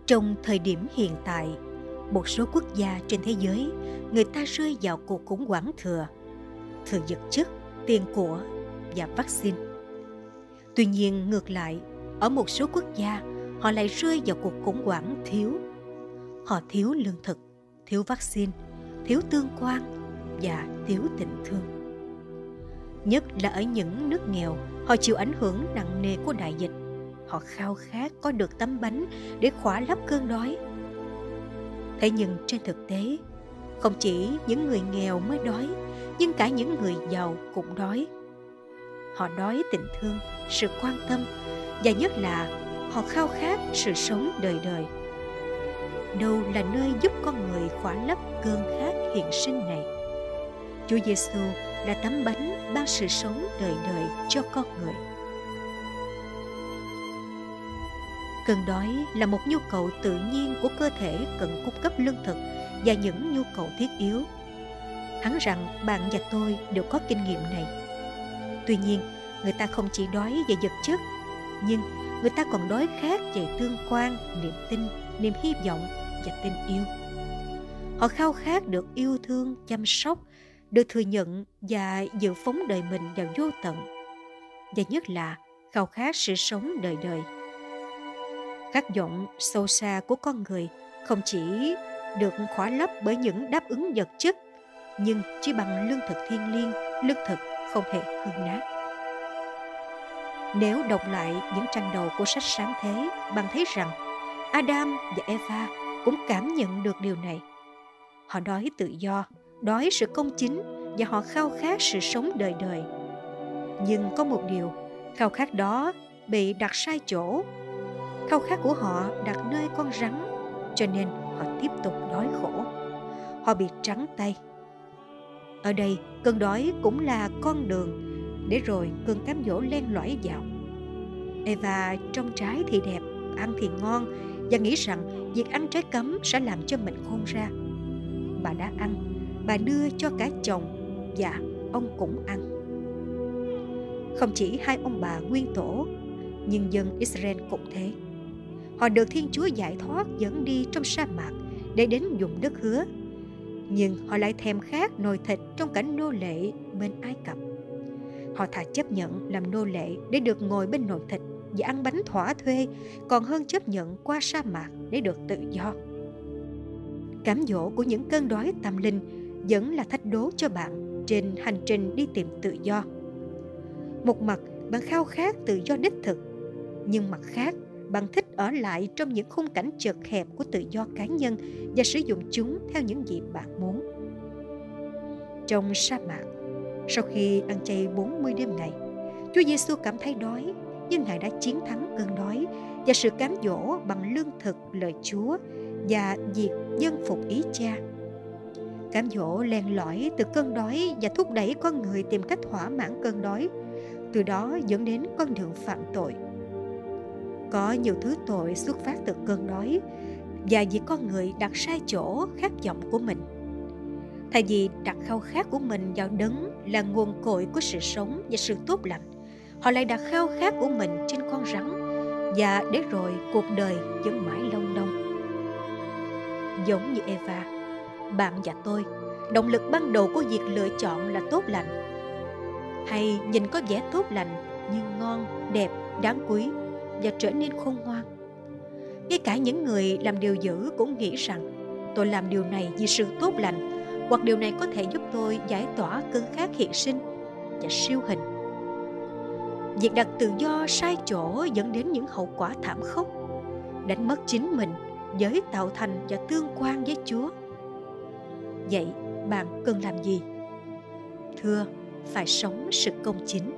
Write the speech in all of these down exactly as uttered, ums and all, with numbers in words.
Trong thời điểm hiện tại, một số quốc gia trên thế giới, người ta rơi vào cuộc khủng hoảng thừa, thừa vật chất, tiền của và vaccine. Tuy nhiên ngược lại, ở một số quốc gia, họ lại rơi vào cuộc khủng hoảng thiếu. Họ thiếu lương thực, thiếu vaccine, thiếu tương quan và thiếu tình thương. Nhất là ở những nước nghèo, họ chịu ảnh hưởng nặng nề của đại dịch. Họ khao khát có được tấm bánh để khỏa lấp cơn đói. Thế nhưng trên thực tế, không chỉ những người nghèo mới đói, nhưng cả những người giàu cũng đói. Họ đói tình thương, sự quan tâm, và nhất là họ khao khát sự sống đời đời. Đâu là nơi giúp con người khỏa lấp cơn khát hiện sinh này? Chúa Giêsu là tấm bánh ban sự sống đời đời cho con người. Cơn đói là một nhu cầu tự nhiên của cơ thể cần cung cấp lương thực và những nhu cầu thiết yếu. Hẳn rằng bạn và tôi đều có kinh nghiệm này. Tuy nhiên, người ta không chỉ đói về vật chất, nhưng người ta còn đói khát về tương quan, niềm tin, niềm hy vọng và tình yêu. Họ khao khát được yêu thương, chăm sóc, được thừa nhận và dự phóng đời mình vào vô tận. Và nhất là khao khát sự sống đời đời. Khát vọng sâu xa của con người không chỉ được khỏa lấp bởi những đáp ứng vật chất, nhưng chỉ bằng lương thực thiêng liêng, lương thực không hề hư nát. Nếu đọc lại những trang đầu của sách Sáng Thế, bạn thấy rằng Adam và Eva cũng cảm nhận được điều này. Họ đói tự do, đói sự công chính và họ khao khát sự sống đời đời. Nhưng có một điều, khao khát đó bị đặt sai chỗ. Khao khát của họ đặt nơi con rắn, cho nên họ tiếp tục đói khổ. Họ bị trắng tay. Ở đây, cơn đói cũng là con đường, để rồi cơn cám dỗ len lỏi vào. Eva trông trái thì đẹp, ăn thì ngon, và nghĩ rằng việc ăn trái cấm sẽ làm cho mình khôn ra. Bà đã ăn, bà đưa cho cả chồng, và ông cũng ăn. Không chỉ hai ông bà nguyên tổ, nhưng dân Israel cũng thế. Họ được Thiên Chúa giải thoát dẫn đi trong sa mạc để đến vùng đất hứa. Nhưng họ lại thèm khát nồi thịt trong cảnh nô lệ bên Ai Cập. Họ thà chấp nhận làm nô lệ để được ngồi bên nồi thịt và ăn bánh thỏa thuê, còn hơn chấp nhận qua sa mạc để được tự do. Cám dỗ của những cơn đói tâm linh vẫn là thách đố cho bạn trên hành trình đi tìm tự do. Một mặt, bạn khao khát tự do đích thực, nhưng mặt khác, bạn thích ở lại trong những khung cảnh chật hẹp của tự do cá nhân và sử dụng chúng theo những gì bạn muốn. Trong sa mạc, sau khi ăn chay bốn mươi đêm ngày, Chúa Giêsu cảm thấy đói, nhưng Ngài đã chiến thắng cơn đói và sự cám dỗ bằng lương thực lời Chúa và việc dân phục ý Cha. Cám dỗ len lỏi từ cơn đói và thúc đẩy con người tìm cách thỏa mãn cơn đói, từ đó dẫn đến con đường phạm tội. Có nhiều thứ tội xuất phát từ cơn đói và vì con người đặt sai chỗ khát vọng của mình. Thay vì đặt khao khát của mình vào đấng là nguồn cội của sự sống và sự tốt lành, họ lại đặt khao khát của mình trên con rắn, và để rồi cuộc đời vẫn mãi long đong. Giống như Eva, bạn và tôi, động lực ban đầu của việc lựa chọn là tốt lành, hay nhìn có vẻ tốt lành nhưng ngon, đẹp, đáng quý, và trở nên khôn ngoan. Ngay cả những người làm điều dữ cũng nghĩ rằng tôi làm điều này vì sự tốt lành, hoặc điều này có thể giúp tôi giải tỏa cơn khát hiện sinh và siêu hình. Việc đặt tự do sai chỗ dẫn đến những hậu quả thảm khốc, đánh mất chính mình với tạo thành và tương quan với Chúa. Vậy bạn cần làm gì? Thưa, phải sống sự công chính.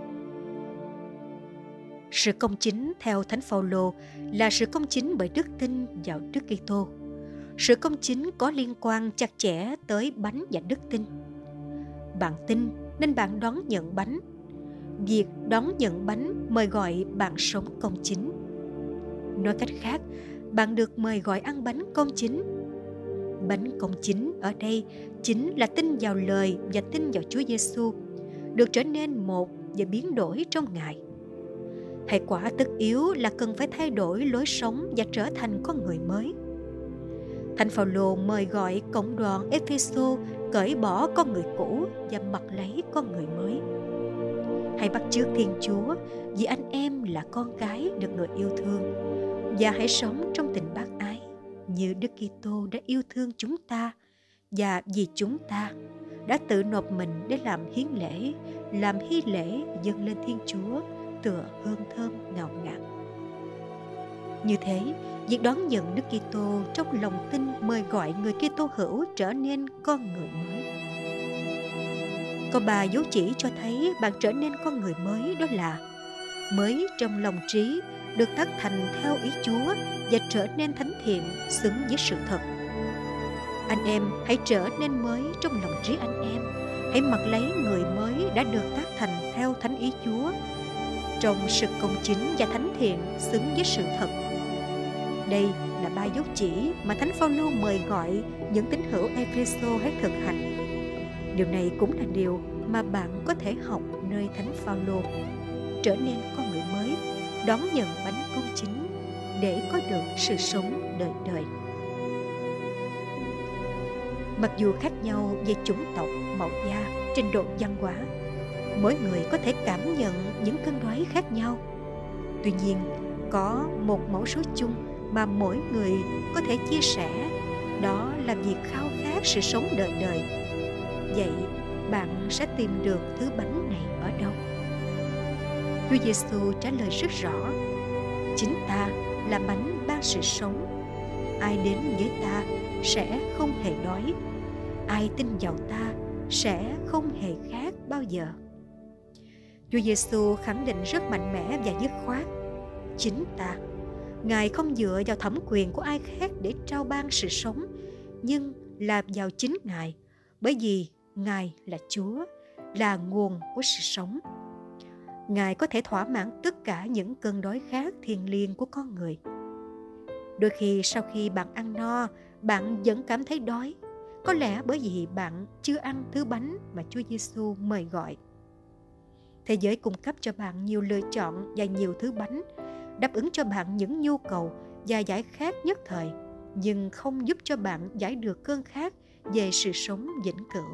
Sự công chính theo Thánh Phaolô là sự công chính bởi đức tin vào Đức Kitô. Sự công chính có liên quan chặt chẽ tới bánh và đức tin. Bạn tin nên bạn đón nhận bánh. Việc đón nhận bánh mời gọi bạn sống công chính. Nói cách khác, bạn được mời gọi ăn bánh công chính. Bánh công chính ở đây chính là tin vào lời và tin vào Chúa Giêsu, được trở nên một và biến đổi trong Ngài. Hệ quả tất yếu là cần phải thay đổi lối sống và trở thành con người mới. Thánh Phaolô mời gọi cộng đoàn Epheso cởi bỏ con người cũ và mặc lấy con người mới. Hãy bắt chước Thiên Chúa vì anh em là con cái được người yêu thương, và hãy sống trong tình bác ái như Đức Kitô đã yêu thương chúng ta, và vì chúng ta đã tự nộp mình để làm hiến lễ, làm hy lễ dâng lên Thiên Chúa tựa hương thơm ngào ngạt. Như thế, việc đón nhận Đức Kitô trong lòng tin mời gọi người Kitô hữu trở nên con người mới. Có ba dấu chỉ cho thấy bạn trở nên con người mới, đó là mới trong lòng trí, được tác thành theo ý Chúa và trở nên thánh thiện xứng với sự thật. Anh em hãy trở nên mới trong lòng trí anh em, hãy mặc lấy người mới đã được tác thành theo thánh ý Chúa, trong sự công chính và thánh thiện xứng với sự thật. Đây là ba dấu chỉ mà Thánh Phaolô mời gọi những tín hữu Epheso hãy thực hành. Điều này cũng là điều mà bạn có thể học nơi Thánh Phaolô, trở nên con người mới, đón nhận bánh công chính để có được sự sống đời đời. Mặc dù khác nhau về chủng tộc, màu da, trình độ văn hóa, mỗi người có thể cảm nhận những cơn đói khác nhau. Tuy nhiên, có một mẫu số chung mà mỗi người có thể chia sẻ, đó là việc khao khát sự sống đời đời. Vậy, bạn sẽ tìm được thứ bánh này ở đâu? Chúa Giêsu trả lời rất rõ: chính ta là bánh ban sự sống. Ai đến với ta sẽ không hề đói. Ai tin vào ta sẽ không hề khát bao giờ. Chúa Giêsu khẳng định rất mạnh mẽ và dứt khoát: chính ta. Ngài không dựa vào thẩm quyền của ai khác để trao ban sự sống, nhưng là vào chính Ngài, bởi vì Ngài là Chúa, là nguồn của sự sống. Ngài có thể thỏa mãn tất cả những cơn đói khát thiêng liêng của con người. Đôi khi sau khi bạn ăn no, bạn vẫn cảm thấy đói, có lẽ bởi vì bạn chưa ăn thứ bánh mà Chúa Giêsu mời gọi. Thế giới cung cấp cho bạn nhiều lựa chọn và nhiều thứ bánh, đáp ứng cho bạn những nhu cầu và giải khát nhất thời, nhưng không giúp cho bạn giải được cơn khát về sự sống vĩnh cửu.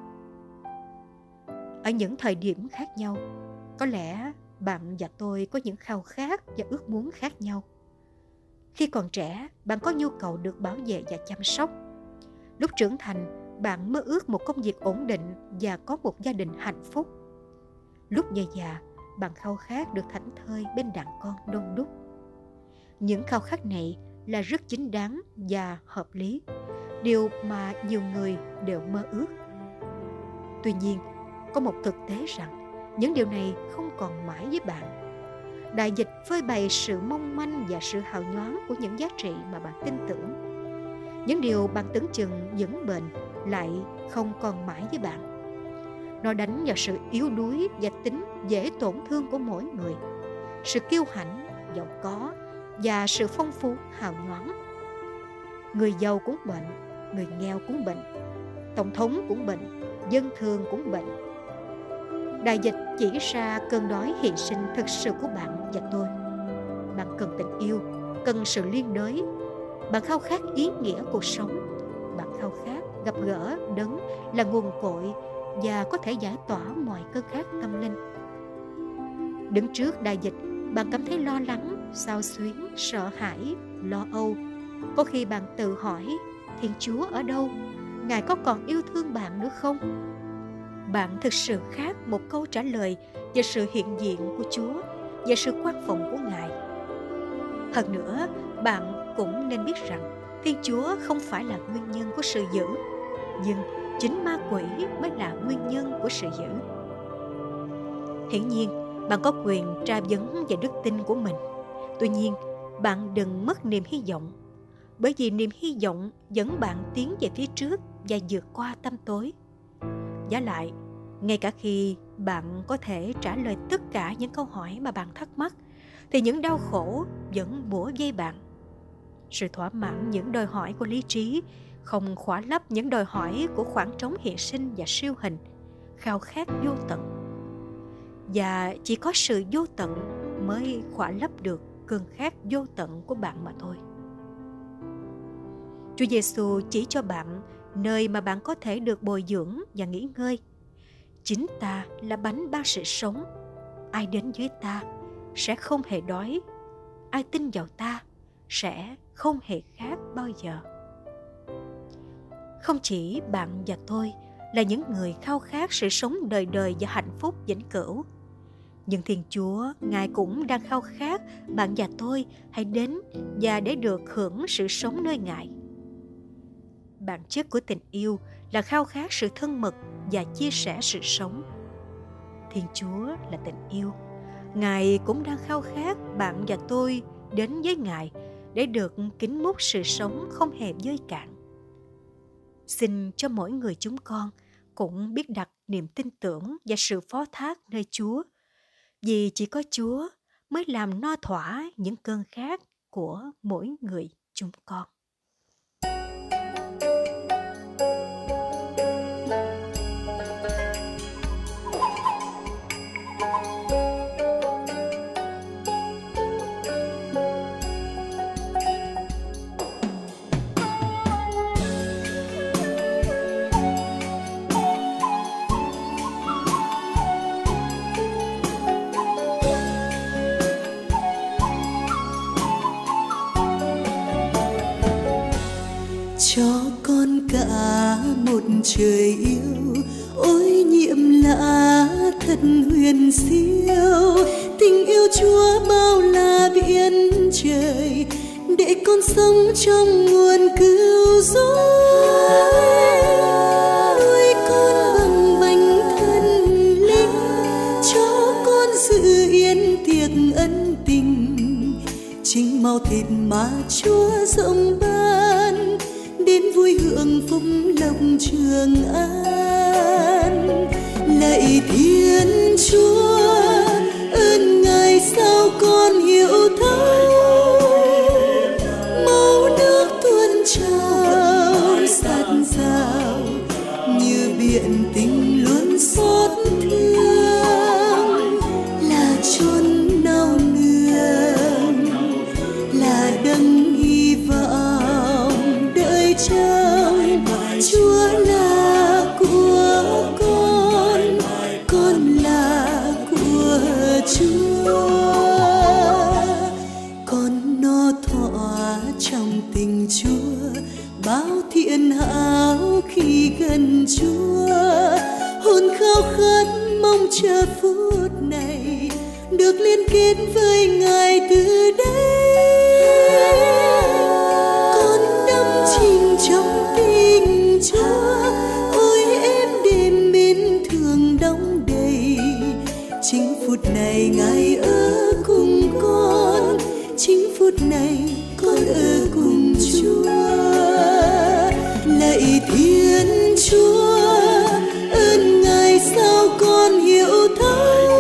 Ở những thời điểm khác nhau, có lẽ bạn và tôi có những khao khát và ước muốn khác nhau. Khi còn trẻ, bạn có nhu cầu được bảo vệ và chăm sóc. Lúc trưởng thành, bạn mơ ước một công việc ổn định và có một gia đình hạnh phúc. Lúc về già, bạn khao khát được thảnh thơi bên đàn con đông đúc. Những khao khát này là rất chính đáng và hợp lý, điều mà nhiều người đều mơ ước. Tuy nhiên, có một thực tế rằng những điều này không còn mãi với bạn. Đại dịch phơi bày sự mong manh và sự hào nhoáng của những giá trị mà bạn tin tưởng. Những điều bạn tưởng chừng vững bền lại không còn mãi với bạn. Nó đánh vào sự yếu đuối và tính dễ tổn thương của mỗi người, sự kiêu hãnh, giàu có và sự phong phú hào nhoáng. Người giàu cũng bệnh, người nghèo cũng bệnh, tổng thống cũng bệnh, dân thường cũng bệnh. Đại dịch chỉ ra cơn đói hy sinh thực sự của bạn và tôi. Bạn cần tình yêu, cần sự liên đới. Bạn khao khát ý nghĩa cuộc sống. Bạn khao khát gặp gỡ đấng là nguồn cội và có thể giải tỏa mọi cơn khát tâm linh. Đứng trước đại dịch, bạn cảm thấy lo lắng, xao xuyến, sợ hãi, lo âu. Có khi bạn tự hỏi: Thiên Chúa ở đâu? Ngài có còn yêu thương bạn nữa không? Bạn thực sự khát một câu trả lời về sự hiện diện của Chúa, về sự quan phòng của Ngài. Hơn nữa, bạn cũng nên biết rằng Thiên Chúa không phải là nguyên nhân của sự dữ, nhưng chính ma quỷ mới là nguyên nhân của sự dữ. Hiển nhiên, bạn có quyền tra vấn về đức tin của mình. Tuy nhiên, bạn đừng mất niềm hy vọng, bởi vì niềm hy vọng dẫn bạn tiến về phía trước và vượt qua tăm tối. Vả lại, ngay cả khi bạn có thể trả lời tất cả những câu hỏi mà bạn thắc mắc, thì những đau khổ vẫn bủa vây bạn. Sự thỏa mãn những đòi hỏi của lý trí không khỏa lấp những đòi hỏi của khoảng trống hiện sinh và siêu hình, khao khát vô tận. Và chỉ có sự vô tận mới khỏa lấp được cơn khát vô tận của bạn mà thôi. Chúa Giêsu chỉ cho bạn nơi mà bạn có thể được bồi dưỡng và nghỉ ngơi. Chính ta là bánh ban sự sống. Ai đến với ta sẽ không hề đói. Ai tin vào ta sẽ không hề khát bao giờ. Không chỉ bạn và tôi là những người khao khát sự sống đời đời và hạnh phúc vĩnh cửu, nhưng Thiên Chúa, Ngài cũng đang khao khát bạn và tôi hãy đến và để được hưởng sự sống nơi Ngài. Bản chất của tình yêu là khao khát sự thân mật và chia sẻ sự sống. Thiên Chúa là tình yêu. Ngài cũng đang khao khát bạn và tôi đến với Ngài để được kính múc sự sống không hề vơi cạn. Xin cho mỗi người chúng con cũng biết đặt niềm tin tưởng và sự phó thác nơi Chúa, vì chỉ có Chúa mới làm no thỏa những cơn khát của mỗi người chúng con. Cho con cả một trời yêu, ôi nhiệm lạ thật huyền siêu. Tình yêu Chúa bao la biển trời, để con sống trong nguồn cứu rỗi. Nuôi con bằng bánh thân linh, cho con dự yên tiệc ân tình. Chính máu thịt mà Chúa rộng ban, đến vui hưởng phúc lộc trường an. Lạy Thiên Chúa, ơn Ngài sao con hiểu thấu. Máu nước tuôn trào sát dào, như biển tình luôn xót thương. Là chốn nao nương, là đấng hy vọng đợi chờ. Chúa là của con, con là của Chúa. Con no thỏa trong tình Chúa, bao thiện hảo khi gần Chúa. Hồn khao khát mong chờ phút này, được liên kết với Ngài từ đây. Con đắm chìm trong tình Chúa, ôi êm đềm mến thương đong đầy. Chính phút này Ngài ở cùng con, chính phút này con ở cùng Chúa. Lạy Thiên Chúa, ơn Ngài sao con hiểu thấu.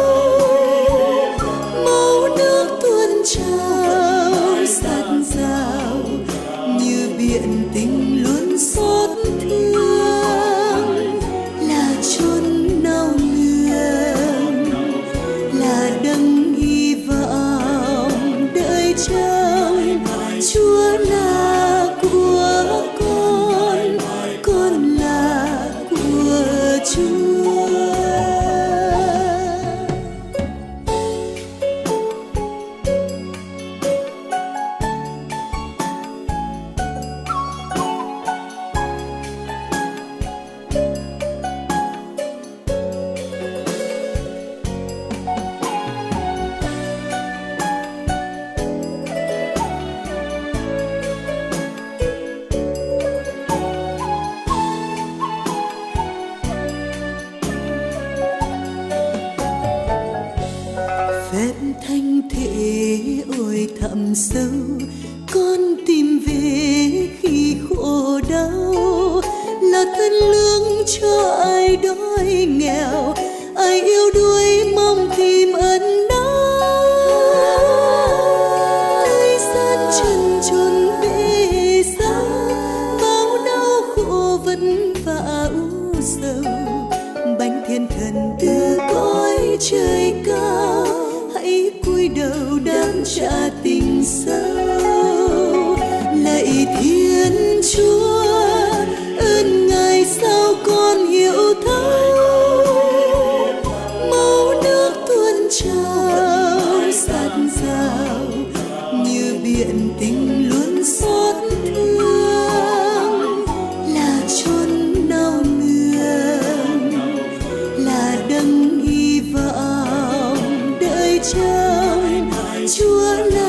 Máu nước tuôn trào sát dào, như biển tình luôn xót thương. Là chốn nao nương, là đấng hy vọng đợi chờ. Chúa là của con, con là của Chúa. Phép thanh thể ôi thẳm sâu, con tìm về khi khổ đau. Là thân lương cho ai đói nghèo, ai yêu đuối mong tìm ân đau. Nơi gian trần trốn bể dâu, bao đau khổ vất vả u sầu. Bánh thiên thần từ cõi trời cao, hãy cúi đầu trả tình sâu. Lạy Thiên Chúa, ơn Ngài sao con hiểu thấu, máu nước tuôn trào sát dào như biển tình luôn xót thương. Là chốn đau nương, là đấng hy vọng đợi chờ Chúa.